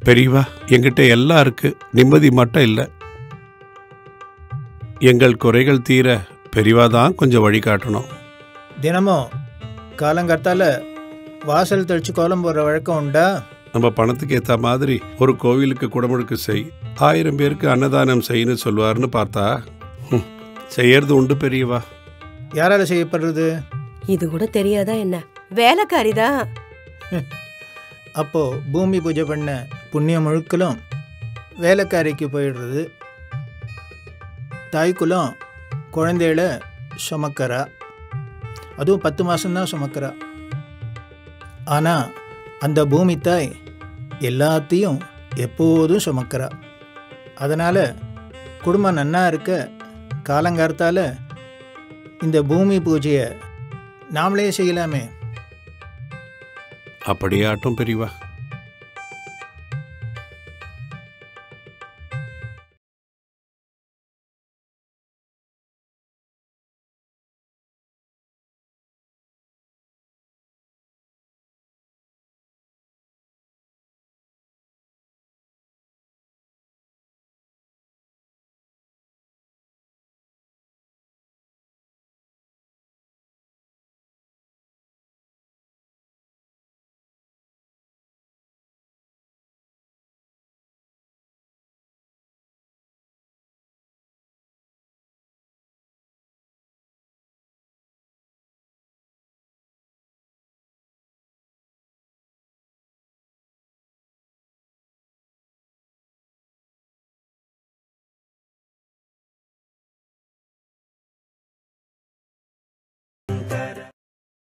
பெரியவா, எங்கிட்ட எல்லாம் இருக்கு, நிம்மதி மட்டும் இல்லை. எங்கள் குறைகள் தீர பெரியவா தான் கொஞ்சம் வழிகாட்டணும். தினமும் காலங்காத்தால வாசல் தெளிச்சு கோலம் போடுற வழக்கம் உண்டா? நம்ம பணத்துக்கு ஏற்ற மாதிரி ஒரு கோவிலுக்கு குடமுழுக்கு செய், 1000 பேருக்கு அன்னதானம் செய்யணும்னு சொல்லுவார்னு பார்த்தா செய்யறது உண்டு பெரியவா. யாரால செய்யப்படுறது? இது கூட தெரியாதா என்ன? வேலைக்காரிதான். அப்போ பூமி பூஜை பண்ண புண்ணியம் முழுக்கலும் வேலைக்காரிக்கு போயிடுறது. தாய்க்குலம் குழந்தைகளை சுமக்கிறா, அதுவும் 10 மாதம்தான் சுமக்கிறா. ஆனால் அந்த பூமி தாய் எல்லாத்தையும் எப்போதும் சுமக்கிறா. அதனால் குடும்பம் நன்னா இருக்க காலங்காலத்தால் இந்த பூமி பூஜையை நாமளே செய்யலாமே. அப்படியாட்டும் பெரியவா.